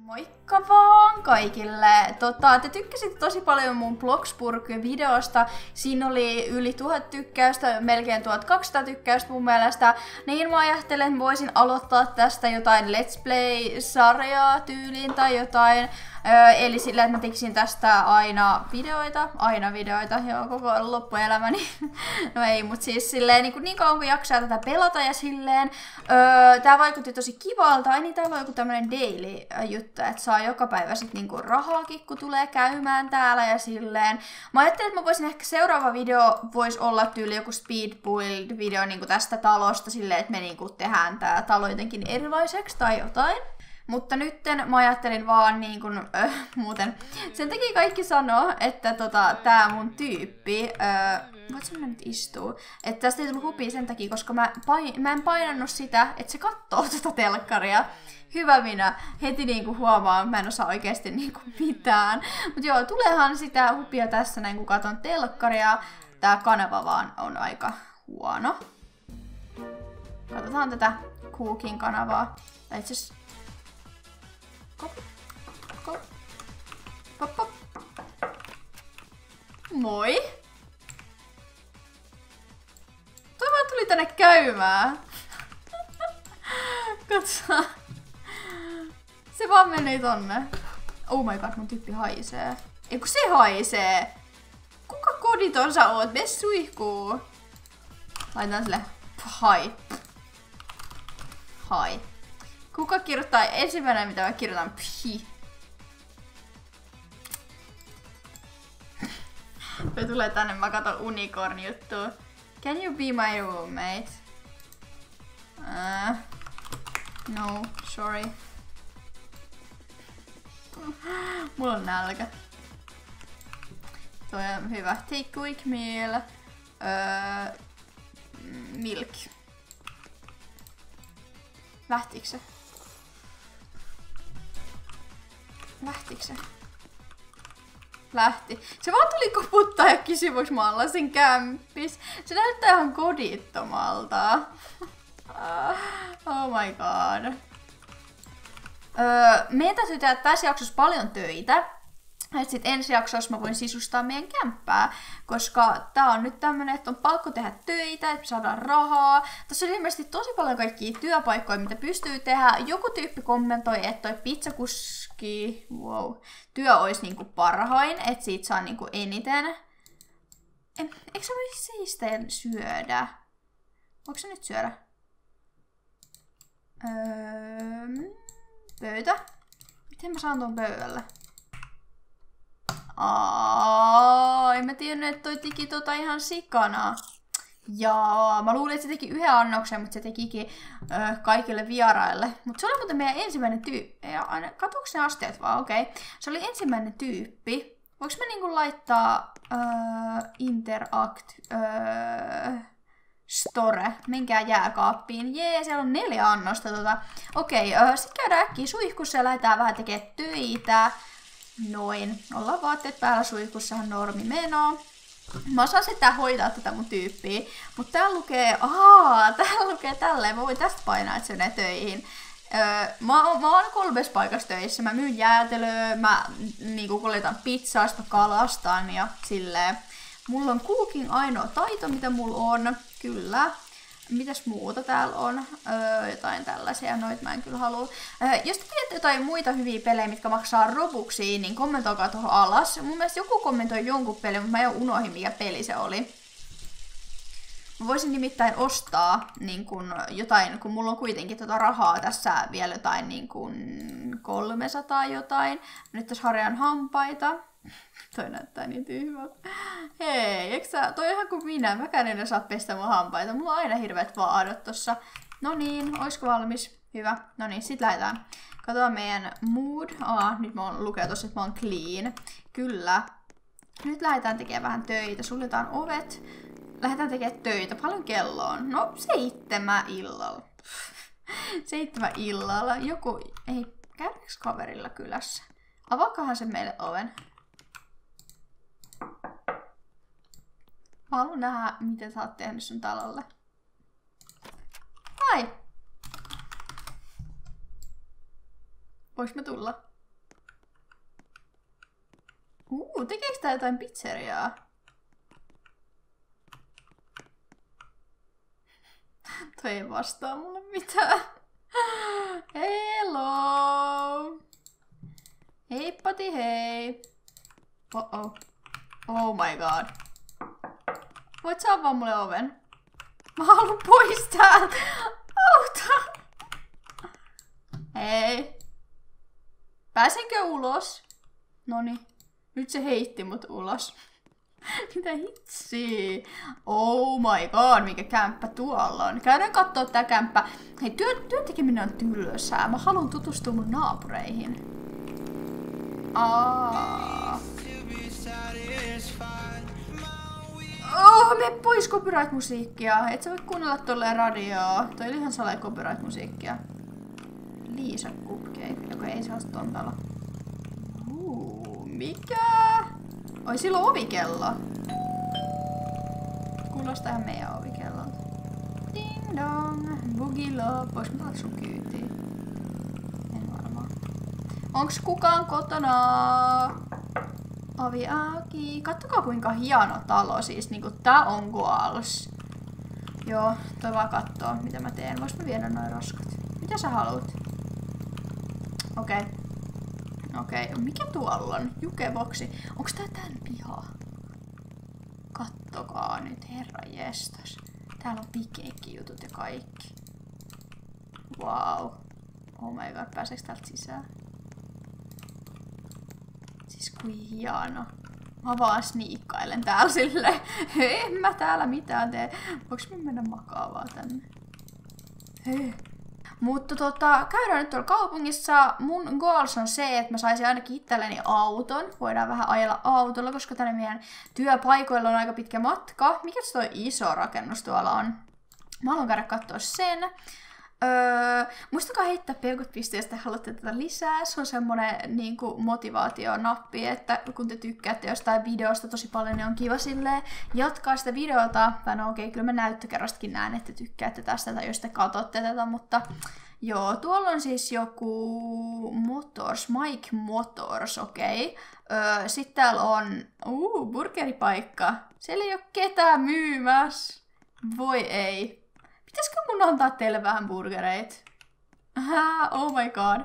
Moikka vaan kaikille! Te tykkäsitte tosi paljon mun Bloxburg-videosta. Siinä oli yli 1000 tykkäystä, melkein 1200 tykkäystä mun mielestä. Niin mä ajattelen, että voisin aloittaa tästä jotain Let's Play-sarjaa tyyliin tai jotain. Eli sillä, että mä tekisin tästä aina videoita, joo, koko loppuelämäni. No ei, mut siis silleen niin kauan kun jaksaa tätä pelata ja silleen. Tää vaikutti tosi kivalta. Ai niin, täällä on joku tämmönen daily juttu, että saa joka päivä sit niinku rahaakin, kun tulee käymään täällä ja silleen. Mä ajattelin, että mä voisin ehkä seuraava video voisi olla tyyli joku speed build video niinku tästä talosta silleen, että me niinku tehdään tää talo jotenkin erilaiseksi tai jotain. Mutta nytten mä ajattelin vaan niin kun, muuten. Sen takia kaikki sanoo, että tää mun tyyppi, voit sä nyt istua? Että tästä ei tullut hupia sen takia, koska mä en painannut sitä, että se kattoo telkkaria. Hyvä minä. Heti niinku huomaan, mä en osaa oikeesti niinku mitään. Mut joo, tuleehan sitä hupia tässä näin kun katon telkkaria. Tää kanava vaan on aika huono. Katsotaan tätä Cookin kanavaa. Tai itse Pop, pop. Moi! Toi vaan tuli tänne käymään. Katso. Se vaan meni tonne. Oh my god, mun tyyppi haisee. Eiku se haisee! Kuka koditon sä oot? Mene suihkuu. Laitan sille hai. Hai. Kuka kirjoittaa ensimmäinen, mitä mä kirjoitan? Phi. Me tulee tänne, mä katon unicorn-juttua. Can you be my roommate? No, sorry. Mulla on nälkä. Toi on hyvä. Take quick meal. Milk. Lähtikö se? Lähtikö se? Lähti. Se vaan tuli koputtaa ja kysyi, voiko mä olla sen kämppis. Se näyttää ihan kodittomalta. Oh my god. Meidän täytyy tehdä tässä jaksossa paljon töitä. Et sit ensi jaksossa mä voin sisustaa meidän kämppää, koska tää on nyt tämmönen, että on pakko tehdä töitä, että saadaan rahaa. Tässä on ilmeisesti tosi paljon kaikkia työpaikkoja, mitä pystyy tehdä. Joku tyyppi kommentoi, että toi pizzakuski työ olisi niinku parhain, että siitä saa niinku eniten. Eikö sä voi seisten syödä? Voiko sä nyt syödä? Pöytä? Miten mä saan tuon pöydälle? En mä tiennyt, että toi teki ihan sikana. Jaa, mä luulin, että se teki yhden annoksen, mutta se tekikin kaikille vieraille. Mutta se oli muuten meidän ensimmäinen tyyppi. Katuuko ne asteet vaan? Okei. Okay. Se oli ensimmäinen tyyppi. Voinko mä niinku laittaa interact store? Menkää jääkaappiin. Jee, siellä on 4 annosta. Okei, sit käydään äkkiä suihkussa ja lähdetään vähän tekemään töitä. Noin. Ollaan vaatteet päällä suihkussahan normi menoo. Mä osaan sitten hoitaa tätä mun tyyppiä. Mutta täällä lukee tälleen. Mä voin tästä painaa, että se menee töihin. Mä oon 3 paikassa töissä. Mä myyn jäätelöä, mä niinku kuljetan pizzaa, mä kalastan ja silleen. Mulla on cooking ainoa taito, mitä mulla on. Kyllä. Mitäs muuta täällä on? Jotain tällaisia, noit mä en kyllä halua. Jos te tiedätte jotain muita hyviä pelejä, mitkä maksaa robuxia, niin kommentoikaa tuohon alas. Mun mielestä joku kommentoi jonkun pelin, mutta mä jo unohdin mikä peli se oli. Mä voisin nimittäin ostaa niin kun jotain, kun mulla on kuitenkin rahaa tässä vielä jotain niin kun 300 jotain. Nyt tässä harjaan hampaita. Toi näyttää niin tyhmältä. Hei, eikö sä? Toi on ihan kuin minä. Mäkään en osaa pestä mun hampaita. Mulla on aina hirveät vaadot tossa. No niin, oisko valmis? Hyvä. No niin, sit lähdetään. Katsotaan meidän mood. Nyt mä oon lukea tossa, että mä oon clean. Kyllä. Nyt lähdetään tekemään vähän töitä. Suljetaan ovet. Lähdetään tekemään töitä. Paljon kello on? No, 7 illalla. 7 illalla. Joku... Ei, käydäänkö kaverilla kylässä? Avaakahan se meille oven. Mä haluan nähdä, miten sä oot tehnyt sun talolle. Hai! Vois mä tulla? Tekeekö tää jotain pizzeriaa? Toi ei vastaa mulle mitään. Hello! Heippati hei! Oh my god. Voit sä avaa mulle oven? Mä haluun pois täältä! Auta! Hei! Pääsenkö ulos? Noniin. Nyt se heitti mut ulos. Mitä hitsiä? Oh my god, mikä kämppä tuolla on. Käydään kattoo tää kämppä. Hei, työn tekeminen on tylsää. Mä haluan tutustua mun naapureihin. Mene pois copyright-musiikkia. Et sä voi kuunnella tolleen radioa. Toi oli ihan salee copyright-musiikkia. Liisa Cupcake, joka ei saa tontalla. Mikä? Oi, sillä on ovikello. Kuulostaa ihan meidän ovikellolta. Ding dong, bugilo. Vois mä tulla sun kyytiin? En varmaan. Onks kukaan kotona? Ovi auki. Kattokaa kuinka hieno talo siis. Niinku tää on Goals. Joo, toi vaan kattoo mitä mä teen. Vois mä viedä noin roskat? Mitä sä haluut? Okei, mikä tuolla on? Jukeboksi. Onks tää tän piha? Kattokaa nyt, herranjestas. Täällä on piknikkijutut ja kaikki. Wow. Oh my god, pääseekö täältä sisään? Siis kuin hieno. Mä vaan sniikkailen täällä silleen. En mä täällä mitään tee. Voinko mä mennä makaavaa tänne? Hei. Mutta käydään nyt tuolla kaupungissa. Mun goals on se, että mä saisin ainakin itselleni auton. Voidaan vähän ajella autolla, koska tänne meidän työpaikoilla on aika pitkä matka. Mikäs toi iso rakennus tuolla on? Mä haluan käydä katsoa sen. Muistakaa heittää peukut pisteen, jos te haluatte tätä lisää. Se on semmonen niinku motivaationappi, että kun te tykkäätte jostain videosta tosi paljon, niin on kiva silleen jatkaa sitä videota. Tai no okei, kyllä mä näyttökerrastakin näen, että tykkäätte tästä tai jos te katsotte tätä, mutta joo, tuolla on siis joku Motors, Mike Motors, okei. Sitten täällä on burgeripaikka. Siellä ei oo ketään myymässä. Voi ei. Pitäisikö mun antaa teille vähän burgereita? Oh my god.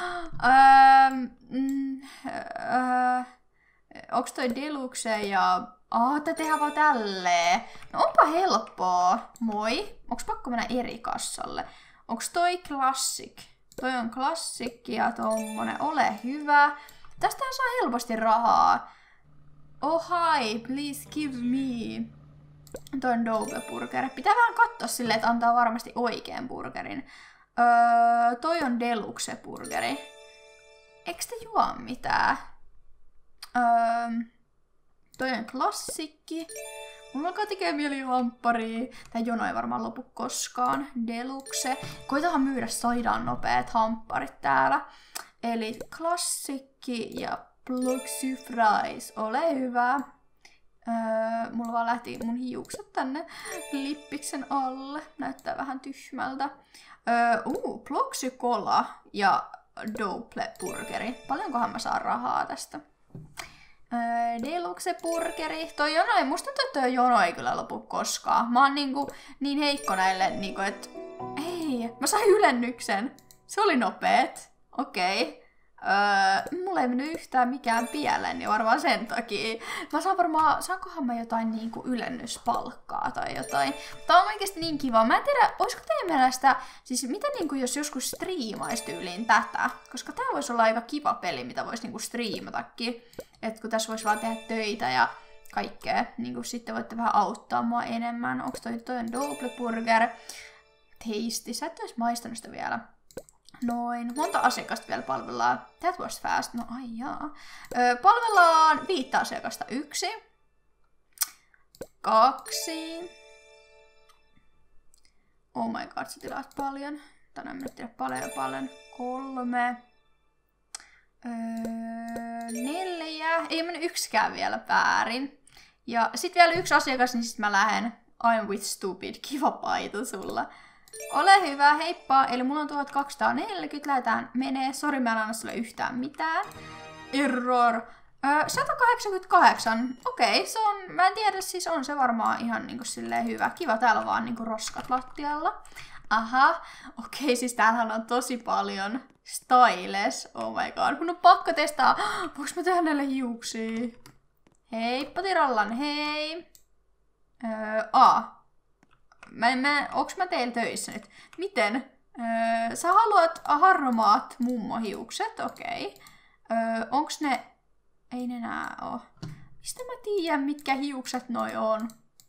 Onks toi deluxe ja... tää tehdään vaan tälleen. No onpa helppoa. Moi. Onks pakko mennä eri kassalle? Onks toi classic? Toi on classic ja tommonen. Ole hyvä. Tästähän saa helposti rahaa. Oh hi, please give me. Toi on Double Burger. Pitää vähän katsoa silleen, että antaa varmasti oikean burgerin. Toi on Deluxe Burgeri. Eiks te juo mitään? Toi on klassikki. Mulla alkaa tekee mieli hampparia. Tää jono ei varmaan lopu koskaan. Deluxe. Koitahan myydä saidaan nopeat hampparit täällä. Eli klassikki ja Pluxy Fries. Ole hyvä. Mulla vaan lähti mun hiukset tänne lippiksen alle. Näyttää vähän tyhmältä. Pluxy Cola ja Double Burgeri. Paljonkohan mä saan rahaa tästä? Deluxe Burgeri. Toi jono ei, musta tuntuu, että toi jono ei kyllä lopu koskaan. Mä oon niin heikko näille, että ei, mä sain ylennyksen. Se oli nopeet. Okei. Mulla ei mennyt yhtään mikään pieleen, niin varmaan sen takia. Mä saan varmaan, saankohan mä jotain niinku ylennyspalkkaa tai jotain. Tää on oikeesti niin kiva. Mä en tiedä, olisiko teidän mielestä, siis mitä niinku jos joskus striimaisi tyyliin tätä? Koska tää voisi olla aika kiva peli, mitä voisi niinku striimatakin. Et kun tässä voisi vaan tehdä töitä ja kaikkea, niin sitten voitte vähän auttaa mua enemmän. Onks toi on Double Burger? Tasty. Sä et ois maistanut sitä vielä. Noin. Monta asiakasta vielä palvellaan? That was fast. No ai jaa. Palvellaan 5 asiakasta. 1. 2. Oh my god, sä tilaat paljon. Tänään mä tiedä paljon. 3. 4. Ei mennyt yksikään vielä väärin. Ja sit vielä 1 asiakas, niin sit mä lähden. I'm with stupid. Kiva paita sulla. Ole hyvä, heippa! Eli mulla on 1240, lähdetään menee. Sori, mä en anna sulle yhtään mitään. Error. 188. Okei, se on, mä en tiedä, siis on se varmaan ihan niinku silleen hyvä. Kiva, täällä vaan niinku roskat lattialla. Aha, okei, siis täällähän on tosi paljon styles. Oh my god, mun on pakko testaa. Voinko mä tehdä näille hiuksia? Hei, potirallan, hei. Onks mä teillä töissä nyt? Miten? Sä haluat harmaat mummohiukset, okei. Onks ne... Ei ne nää oo. Mistä mä tiedän, mitkä hiukset noi on?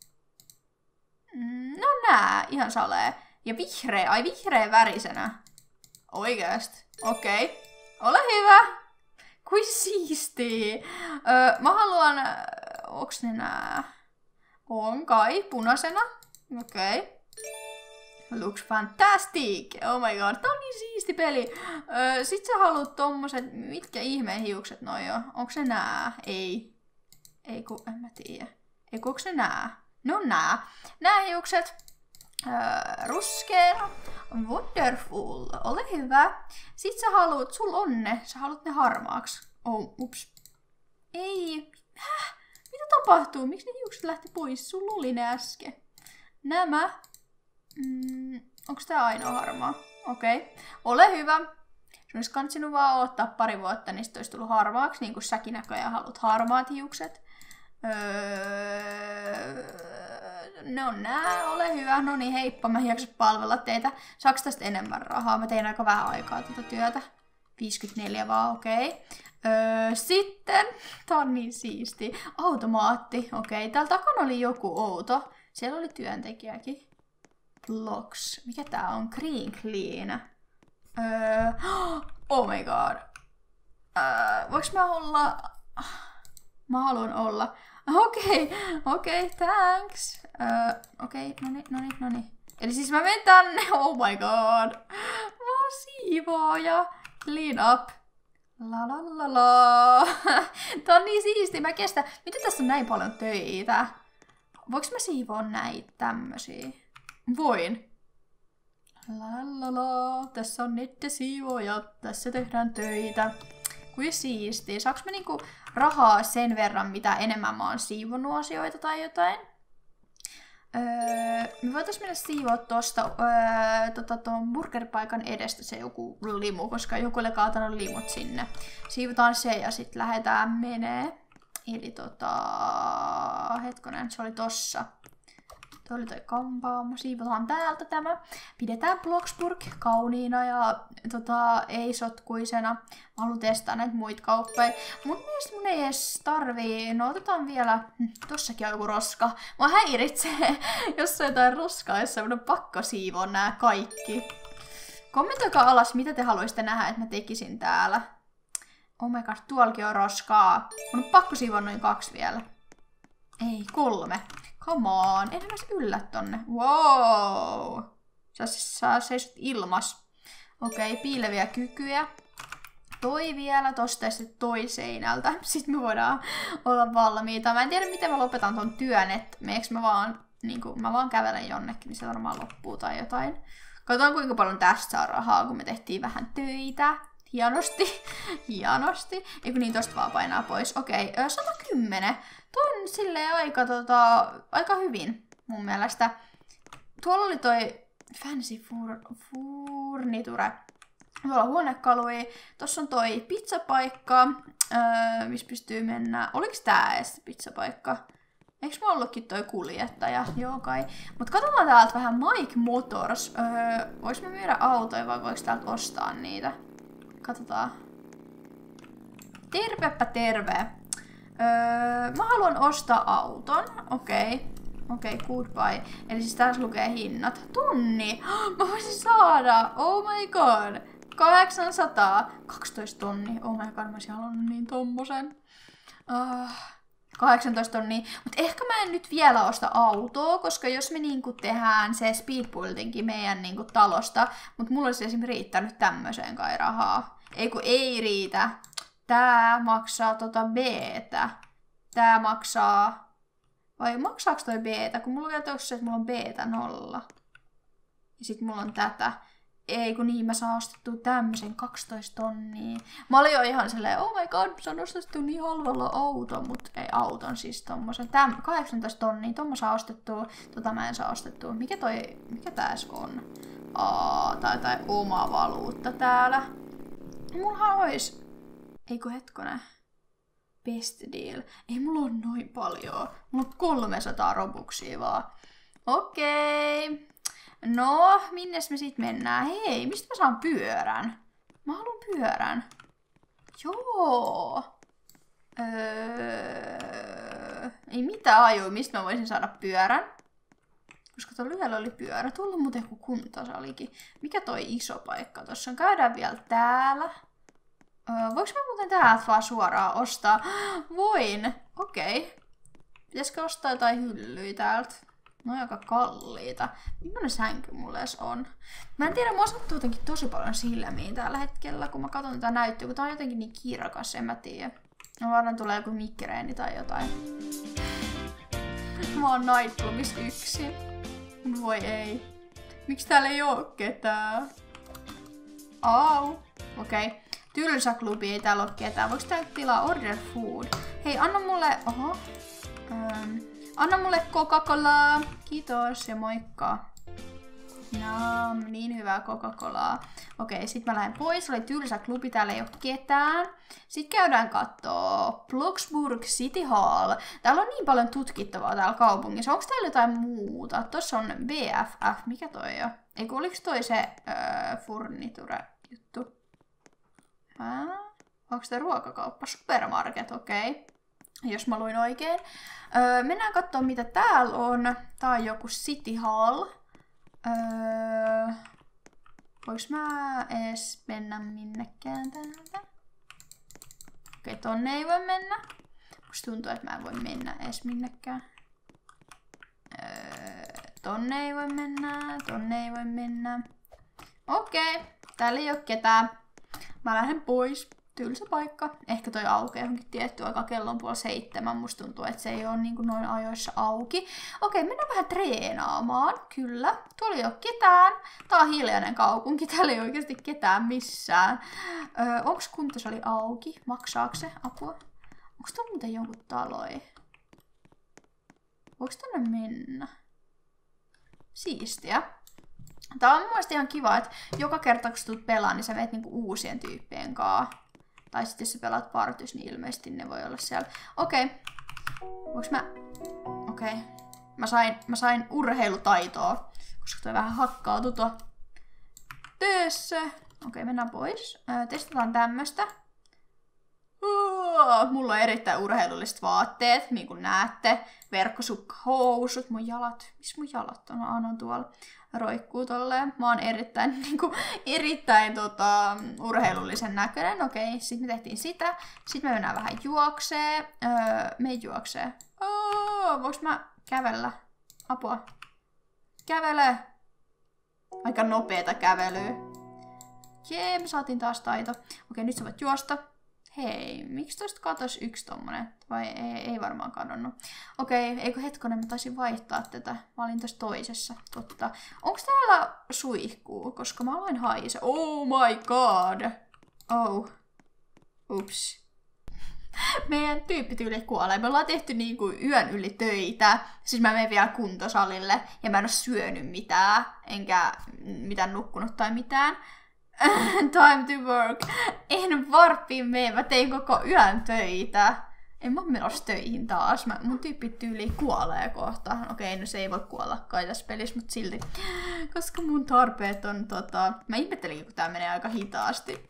No nää, ihan salee. Ja vihreä, ai vihreä värisenä. Oikeesti? Okei. Ole hyvä. Kui siistii. Mä haluan... Onks ne nää? On kai, punaisena. Okei. Looks fantastic! Oh my god, tää on niin siisti peli. Sit sä haluat tommoset, mitkä ihmeen hiukset noi on? Onks ne nää? Ei. Ei ku, en mä tiedä. Ei ku, onks ne nää? No nää. Nää hiukset. Ruskeena. Wonderful. Ole hyvä. Sit sä haluat, sul on ne. Sä haluat ne harmaaksi. Oh, ups. Ei. Mitä tapahtuu? Miksi ne hiukset lähti pois? Sulla oli ne äsken. Nämä. Onks tää ainoa harmaa? Okei. Ole hyvä. Sun olisi kansinut vaan odottaa pari vuotta, niin sit olisi tullut harmaaksi, niin kuin säkin näköjään haluat harmaat hiukset. No nää, ole hyvä. No niin, heippa, mä en jaksa palvella teitä. Saaks tästä enemmän rahaa? Mä tein aika vähän aikaa tätä työtä. 54 vaan, okei. Sitten, tää on niin siisti. Automaatti, okei. Täällä takana oli joku outo. Siellä oli työntekijäkin. Blocks. Mikä tää on? Green Clean. Oh my god. Voiks mä olla... Mä haluan olla. Okei, thanks. Okei, noni. Eli siis mä menen tänne. Oh my god. Mä oon siivooja. Clean up. La. Tää on niin siisti, mä kestän. Miten tässä on näin paljon töitä? Voinko mä siivoa näitä tämmösiä? Voin. La. Tässä on nettisiivoja. Tässä tehdään töitä. Kuin siistiä. Saanko mä niinku rahaa sen verran, mitä enemmän mä oon siivonnut asioita tai jotain? Me voitais mennä siivoa tosta ton burgerpaikan edestä se joku limu, koska joku oli kaatanut limut sinne. Siivotaan se ja sit lähdetään menee. Eli hetkonen, se oli tossa. Tuo oli toi kampaamo. Siivotaan täältä tämä. Pidetään Bloxburg kauniina ja ei sotkuisena. Mä haluan testaa näitä muita kauppoja. Mun mielestä mun ei edes tarvii. No otetaan vielä. Tossakin on joku roska. Mua häiritsee, jos on jotain roskaa, jossa mun on pakko siivoa nää kaikki. Kommentoikaa alas, mitä te haluaisitte nähdä, että mä tekisin täällä. Oh my god, tuollakin on roskaa. Mun on pakko siivoa noin 2 vielä. Ei, 3. Come on, enhän mä yllä tonne. Wow! Sä seisot ilmas. Okei, piileviä kykyjä. Toi vielä, tosta ja sitten toi seinältä. Sitten me voidaan olla valmiita. Mä en tiedä, miten mä lopetan ton työn, että mä vaan kävelen jonnekin, niin se varmaan loppuu tai jotain. Katsotaan, kuinka paljon tästä saa rahaa, kun me tehtiin vähän töitä. Hienosti. Eikö niin, tosta vaan painaa pois. Okei, 110. Tuo on silleen aika hyvin mun mielestä. Tuolla oli toi fancy furniture. Tuolla on huonekalui. Tossa on toi pizzapaikka, missä pystyy mennä. Oliks tää edes pizzapaikka? Eiks mä ollutkin toi kuljettaja? Joo kai. Mut katsotaan täältä vähän Mike Motors. Vois mä myydä autoja vai voiks täältä ostaa niitä? Katsotaan. Tervepä terve. Mä haluan ostaa auton. Okei, goodbye. Eli siis tässä lukee hinnat. Tunni! Mä voisin saada! Oh my god! 800! 12 tonnia. Oh my god, mä olisin halunnut niin tommosen. 18 tonnia. Mut ehkä mä en nyt vielä osta autoa, koska jos me niinku tehdään se speedbuildingkin meidän niinku talosta, mut mulla olisi esimerkiksi riittänyt tämmöiseen kai rahaa. Ei riitä. Tää maksaa B:tä. Tää maksaa... Vai maksaaks toi B:tä? Kun mulla on tossa, että mulla on B:tä 0. Ja sit mulla on tätä. Ei kun niin, mä saan ostettua tämmösen 12 tonnia. Mä olin jo ihan silleen, oh my god, mä saan ostettua niin halvalla auton, mut ei auton siis tommosen. 18 tonnia, tommo saa ostettua, mä en saa ostettua. Mikä tääs on? Tai oma valuutta täällä. Mullahan ois... Eiku hetkonen. Best deal. Ei mulla on noin paljon. Mulla on 300 robuksia vaan. Okei. No, minnes me sit mennään? Hei, mistä mä saan pyörän? Mä haluan pyörän. Joo. Ei mitään ajua, mistä mä voisin saada pyörän. Koska tuolla yhdellä oli pyörä. Tuolla on muuten kuin kuntosalikin. Mikä toi iso paikka tossa on? Käydään vielä täällä. Voinko mä muuten täältä vaan suoraan ostaa? Voin. Okei. Pitäisikö ostaa jotain hyllyä täältä? No aika kalliita. Millainen sänky mulla edes on? Mä en tiedä, mua sattuu jotenkin tosi paljon silmiin tällä hetkellä, kun mä katson tätä näyttöä, kun tää on jotenkin niin kirkas, en mä tiedä. No varmaan tulee joku mikreeni tai jotain. Mä oon Nightclubissa yksin. Voi ei. Miksi täällä ei oo ketään? Au. Okei. Tylsä klubi, ei täällä oo ketään. Voiko täällä tilaa order food? Hei, anna mulle... Oho. Anna mulle Coca-Colaa. Kiitos ja moikka. No, niin hyvää Coca-Colaa. Okei, sit mä lähden pois. Oli tylsä klubi, täällä ei oo ketään. Sitten käydään kattoo Bloxburg City Hall. Täällä on niin paljon tutkittavaa täällä kaupungissa. Onko täällä jotain muuta? Tossa on BFF. Mikä toi on? Eiku oliks toi se furniture-juttu? Onko tää ruokakauppa? Supermarket, okei. Jos mä luin oikein. Mennään katsomaan mitä täällä on. Tää on joku City Hall. Voinko mä edes mennä minnekään täältä? Okei, tonne ei voi mennä. Musta tuntuu, että mä en voi mennä edes minnekään. Tonne ei voi mennä. Tonne ei voi mennä. Okei, täällä ei oo ketään. Mä lähden pois. Tylsä paikka. Ehkä toi aukeaa johonkin tiettyä aikaa. Kello on 6:30. Musta tuntuu, että se ei ole niin kuin noin ajoissa auki. Okei, mennään vähän treenaamaan. Kyllä. Tuolla ei ole ketään. Tää on hiljainen kaupunki. Täällä ei oikeasti ketään missään. Onks kuntosali auki? Maksaako se? Apua. Onks tuolla muuten jonkun taloi? Voiko tonne mennä? Siistiä. Tää on mun mielestä ihan kiva, että joka kerta kun sä tulet pelaamaan, niin sä meet niinku uusien tyyppien kanssa. Tai sitten jos sä pelaat partys, niin ilmeisesti ne voi olla siellä. Okei. Voinko mä... Okei. Mä sain urheilutaitoa, koska toi vähän hakkautui tuo töössä. Okei, mennään pois. Testataan tämmöstä. Mulla on erittäin urheilulliset vaatteet, niin kuin näette. Verkkosukkahousut, mun jalat. Missä mun jalat on? No, on tuolla. Roikkuu tolleen. Mä oon erittäin urheilullisen näköinen. Okei, sit me tehtiin sitä. Sitten me mennään vähän juoksee. Me ei juoksee. Voinko mä kävellä? Apua. Kävele! Aika nopeeta kävelyä. Jee, me saatiin taas taito. Okei, nyt sä voit juosta. Hei, miksi tosta katosi yksi tommonen? Vai ei varmaan kadonnut. Okei, eikö hetkonen, mä taisin vaihtaa tätä. Mä olin tässä toisessa. Totta. Onks täällä suihkuu? Koska mä aloin haise. Oh my god! Oh. Ups. Meidän tyyppityyli kuolee. Me ollaan tehty niinku yön yli töitä. Siis mä menen vielä kuntosalille. Ja mä en oo syönyt mitään. Enkä mitään nukkunut tai mitään. Time to work. En varppiin mene, mä tein koko yön töitä. En mä oo menossa töihin taas. Mun tyyppityyli kuolee kohta. Okei, no se ei voi kuolla kai tässä pelissä, mutta silti. Koska mun tarpeet on Mä ihmettelin, kun tää menee aika hitaasti.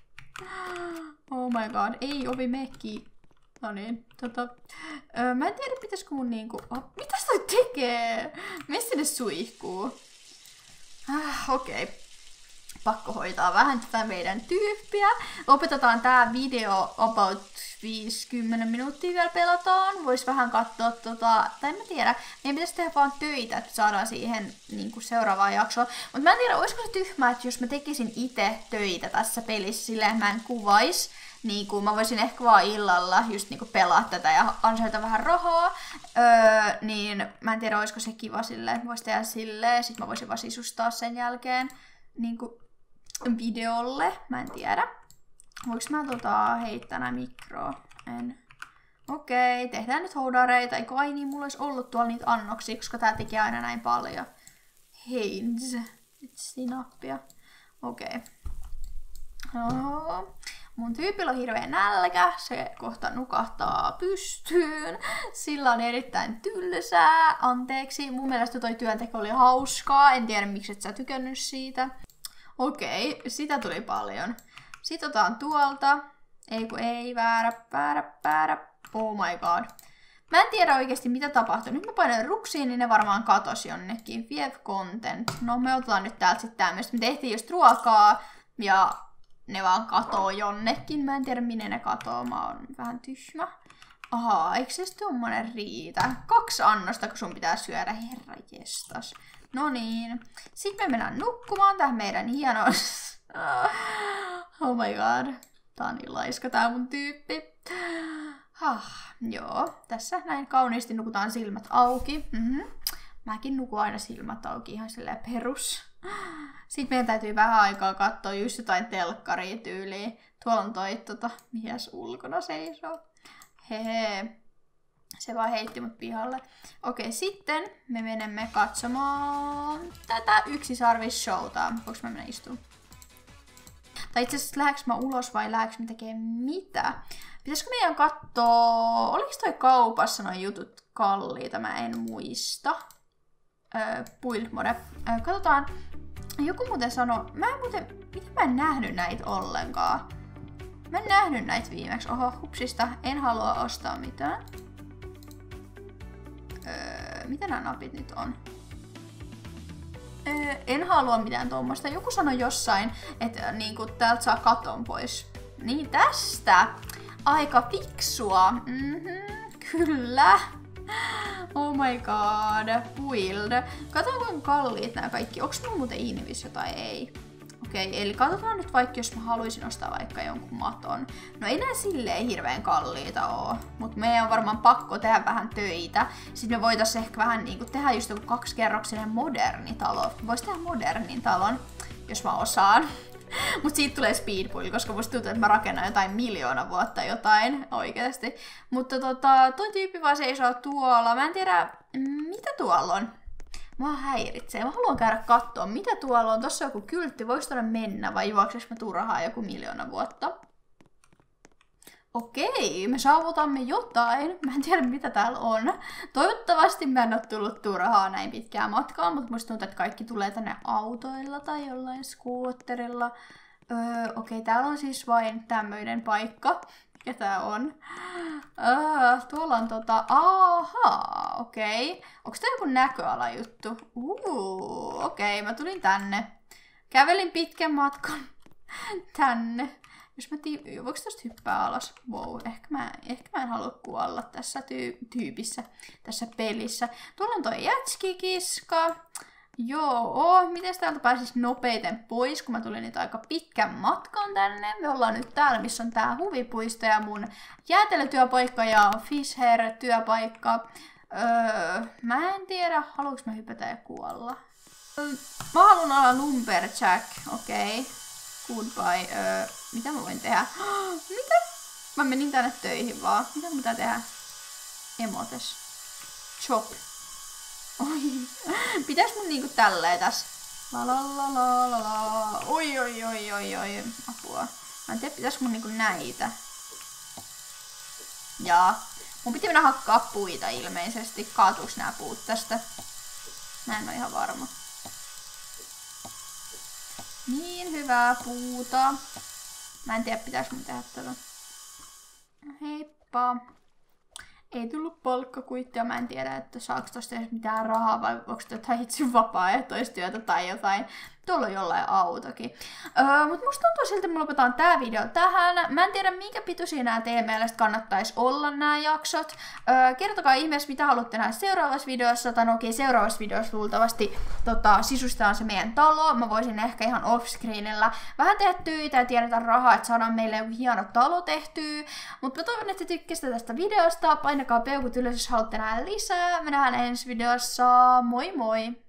Oh my god, ei ovi mekki. No niin, mä en tiedä, pitäisikö mun niinku... Mitäs toi tekee? Missä sinne suihkuu? Okei. Pakko hoitaa vähän tätä meidän tyyppiä. Lopetetaan tää video about 50 minuuttia vielä pelataan. Vois vähän katsoa tai en mä tiedä. Meidän pitäisi tehdä vaan töitä, että saadaan siihen niin seuraavaan jaksoon. Mutta mä en tiedä, olisiko se tyhmää, että jos mä tekisin itse töitä tässä pelissä silleen, mä en kuvais. Niin kuin mä voisin ehkä vaan illalla just niin kuin pelaa tätä ja ansaita vähän rahaa. Niin mä en tiedä, olisiko se kiva silleen. Vois tehdä silleen, sit mä voisin vaan sisustaa sen jälkeen. Niin kuin videolle. Mä en tiedä. Voinko mä heittää nää mikroa? En. Okei, tehdään nyt houdareita. Eikö ai niin, mulla olisi ollut tuolla niitä annoksia, koska tää tekee aina näin paljon. Heinz. Sinappia. Okei. Mun tyypillä on hirveä nälkä, se kohta nukahtaa pystyyn, sillä on erittäin tylsää, anteeksi, mun mielestä toi työnteko oli hauskaa, en tiedä miksi et sä tykännyt siitä. Okei, sitä tuli paljon. Sitten otetaan tuolta, ei, väärä, oh my god. Mä en tiedä oikeesti mitä tapahtui, nyt mä painan ruksiin, niin ne varmaan katos jonnekin, Viev Content, no me otetaan nyt täältä sitten tämmöistä, me tehtiin just ruokaa, ja ne vaan katoo jonnekin. Mä en tiedä minne ne katoo. Mä oon vähän tyhmä. Ahaa, eikö se tommonen riitä? 2 annosta, kun sun pitää syödä. Herra jestas. No niin. Sitten me mennään nukkumaan tähän meidän hienoon. Oh my god. Tää on niin laiska tää mun tyyppi. Joo. Tässä näin kauniisti nukutaan silmät auki. Mäkin nukun aina silmät auki ihan silleen perus. Sitten meidän täytyy vähän aikaa katsoa just jotain telkkaria tyyliin. Tuolla on toi mies ulkona seisoo. Hehe. Se vaan heitti mut pihalle. Okei, sitten me menemme katsomaan tätä yksisarvis-showta. Voinko mä mennä istumaan? Tai itse asiassa lähdekö mä ulos vai lähdekö mä tekemään mitä? Pitäisikö meidän kattoo... Oliko toi kaupassa noi jutut kalliita? Mä en muista. Build mode. Katsotaan. Joku muuten sanoi, miten mä en nähnyt näitä ollenkaan? Mä en nähnyt näitä viimeksi. Oho, hupsista. En halua ostaa mitään. Mitä nämä napit nyt on? En halua mitään tuommoista. Joku sanoi jossain, että niinku, täältä saa katon pois. Niin tästä. Aika fiksua. Kyllä. Oh my god, build. Katsotaan kuinka kalliit nämä kaikki. Onks mulla muuten Invis tai ei? Okei, eli katsotaan nyt vaikka jos mä haluaisin ostaa vaikka jonkun maton. No ei nää silleen hirveän kalliita oo. Mut meidän on varmaan pakko tehdä vähän töitä. Sitten me voitais ehkä vähän niinku tehdä just joku 2-kerroksinen moderni talo. Vois tehdä modernin talon, jos mä osaan. Mut siitä tulee speedbuild, koska musta tuntuu, että mä rakennan jotain 1 000 000 vuotta jotain oikeesti. Mutta toi tyyppi vaan seisoo tuolla. Mä en tiedä, mitä tuolla on. Mua häiritsee. Mä haluan käydä katsoa, mitä tuolla on. Tossa on joku kyltti. Voiko tuonne mennä vai juokseks mä turhaa joku 1 000 000 vuotta? Okei, me saavutamme jotain. Mä en tiedä, mitä täällä on. Toivottavasti mä en oo tullut turhaa näin pitkää matkaa, mutta musta tuntuu, että kaikki tulee tänne autoilla tai jollain skuutterilla. Okei, täällä on siis vain tämmöinen paikka. Mikä tää on? Tuolla on ahaa, okei. Onks tää joku näköala juttu? Okei, mä tulin tänne. Kävelin pitkän matkan tänne. Jos mä voiko tästä hyppää alas? Wow, ehkä mä en halua kuolla tässä tyypissä, tässä pelissä. Tuolla on toi jätskikiska. Joo, miten täältä pääsis nopeiten pois, kun mä tulin nyt aika pitkän matkan tänne. Me ollaan nyt täällä, missä on tää huvipuisto ja mun jäätelötyöpaikka ja Fishhair-työpaikka. Mä en tiedä, haluanko mä hypätä ja kuolla. Mä haluan olla lumberjack, okei. Goodbye. Mitä mä voin tehdä? Mitä? Mä menin tänne töihin vaan. Mitä mun pitää tehdä? Emotes. Chop. Oi. Pitäis mun niinku tälleen tässä? La. Oi. Apua. Mä en tiedä, pitäis mun niinku näitä. Jaa. Mun piti mennä hakkaa puita ilmeisesti. Kaatuuks nää puut tästä? Mä en oo ihan varma. Niin hyvää puuta. Mä en tiedä, pitäis mun tehdä tätä. Heippa. Ei tullut palkkakuittia. Mä en tiedä, että saako tosta edes mitään rahaa vai onko jotain itse vapaaehtoistyötä tai jotain. Tuolla on jollain autokin. Mut musta tuntuu siltä, että me lopetaan tää video tähän. Mä en tiedä, minkä pituisia nää teidän mielestä kannattais olla nää jaksot. Kertokaa ihmeessä, mitä haluatte nähdä seuraavassa videossa. Tai okei, seuraavassa videossa luultavasti sisustetaan se meidän talo. Mä voisin ehkä ihan offscreenillä vähän tehdä töitä ja tienata rahaa, että saadaan meille joku hieno talo tehtyä. Mutta mä toivon, että tykkäsitte tästä videosta. Painakaa peukut ylös, jos haluatte nähdä lisää. Me nähdään ensi videossa. Moi moi!